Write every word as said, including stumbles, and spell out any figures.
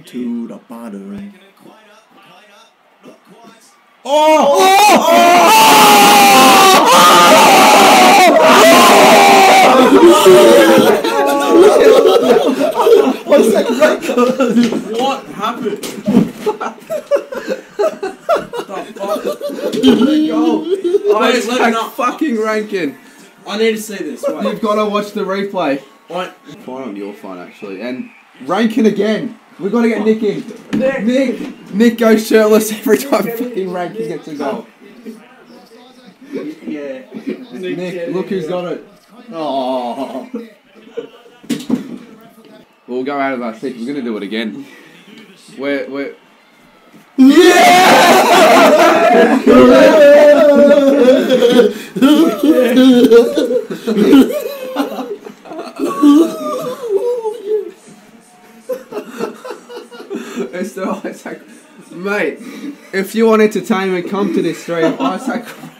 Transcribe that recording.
to the bottom. Oh! Oh! Oh! One second, right? What happened? Go! Wait, It's let like it up. fucking Rankine. I need to see this. Wait. You've got to watch the replay. Wait. Fine on your phone, actually. And Rankine again. We've got to get Nick in. Nick! Nick! Nick goes shirtless every time fucking Rankine gets a goal. Yeah. Nick, Nick look who's got it. Oh. We'll go out of our seat. We're going to do it again. We're... we're it's the Izak. Mate, if you want entertainment, come to this stream. Izak